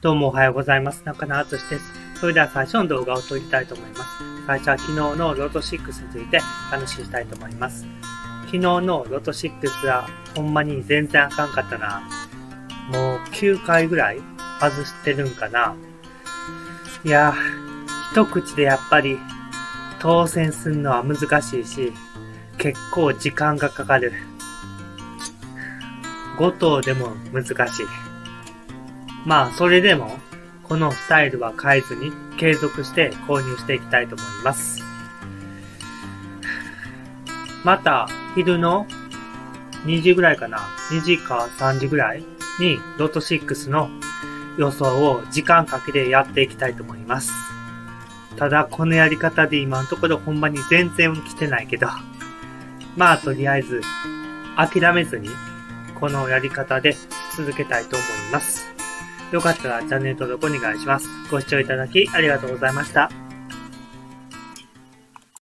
どうもおはようございます。中野敦です。それでは最初の動画を撮りたいと思います。最初は昨日のロト6について話したいと思います。昨日のロト6はほんまに全然あかんかったな。もう9回ぐらい外してるんかな。いや一口でやっぱり当選するのは難しいし、結構時間がかかる。5等でも難しい。まあ、それでも、このスタイルは変えずに継続して購入していきたいと思います。また、昼の2時ぐらいかな。2時か3時ぐらいにロト6の予想を時間かけてやっていきたいと思います。ただ、このやり方で今のところほんまに全然来てないけど、まあ、とりあえず諦めずにこのやり方で続けたいと思います。よかったらチャンネル登録お願いします。ご視聴いただきありがとうございました。